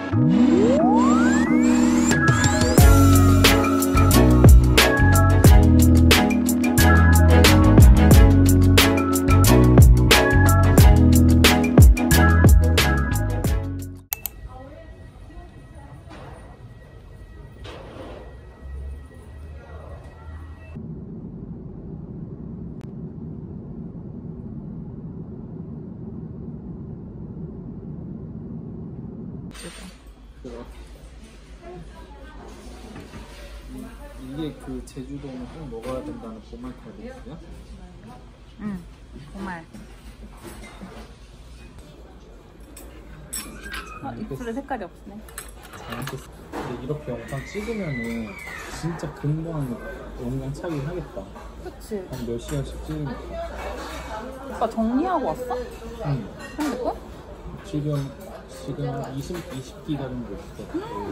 이게 그 제주도는 꼭 먹어야 된다는 보말 칼국수야? 응, 보말. 입술에 색깔이 없네. 잘못했어. 근데 이렇게 영상 찍으면은 진짜 금방 영상 차긴 하겠다. 그치? 한 몇 시간씩 찍으니까. 오빠 정리하고 왔어? 응. 핸드폰? 지금 한 20기가 정도 있어.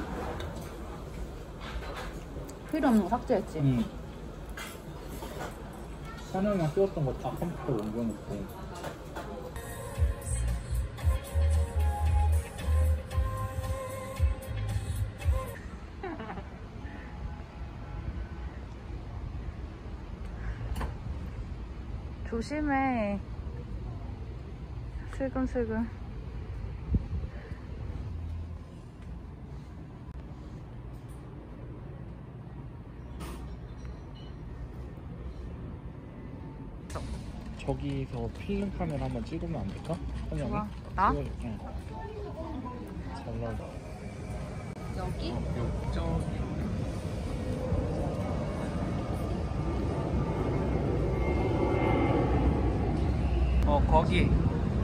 필요 없는 거 삭제했지? 응. 샤넬만 끼웠던 거 다 컴퓨터로 옮겨놓고. 조심해. 슬금슬금. 저기서 필름 카메라 한번 찍으면 안 될까? 선영이? 좋아. 나? 응. 잘 나와. 여기? 여기 저기. 거기. 여기?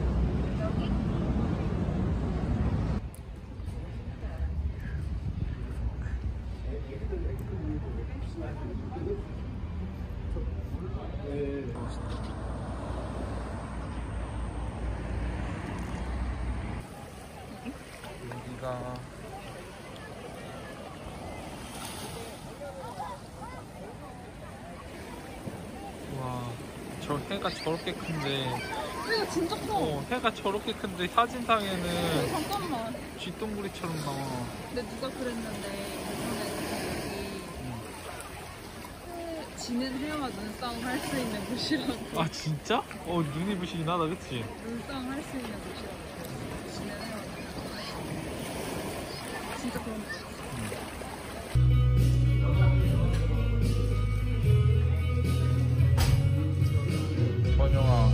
여기가 와, 저 해가 저렇게 큰데. 해가 진짜 커. 해가 저렇게 큰데 사진상에는 잠깐만. 쥐똥구리처럼 나와. 근데 누가 그랬는데 여기 지는 해와 눈싸움 할 수 있는 곳이라고. 아 진짜? 눈이 부시긴 하다, 그치? 눈싸움 할 수 있는 곳이라고. 지는 해와 진짜 그런 거 같아. 번영아.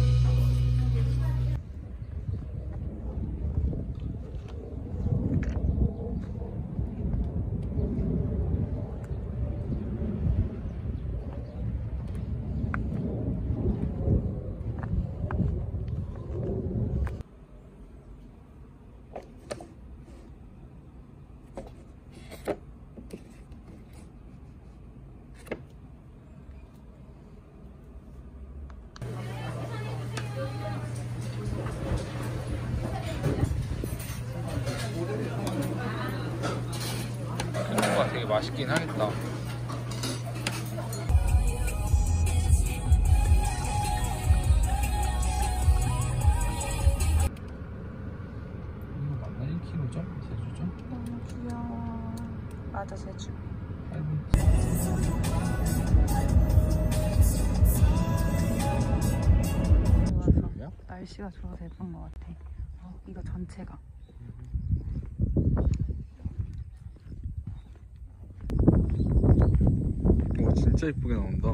되게 맛있긴 하겠다. 이거 맞나? 1kg죠? 제주죠? 너무 귀여워. 맞아, 제주. 좋아서. 날씨가 좋아서 예쁜 것 같아. 이거 전체가. 진짜 이쁘게 나온다.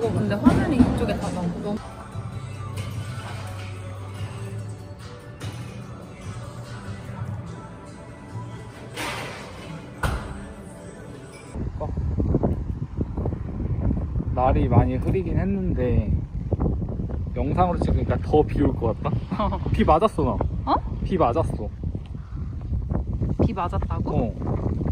저거 근데 화면이 이쪽에 다 너무 날이 많이 흐리긴 했는데 영상으로 찍으니까 더 비 올 것 같다? 비 맞았어 나. 어? 비 맞았어. 비 맞았다고? 어.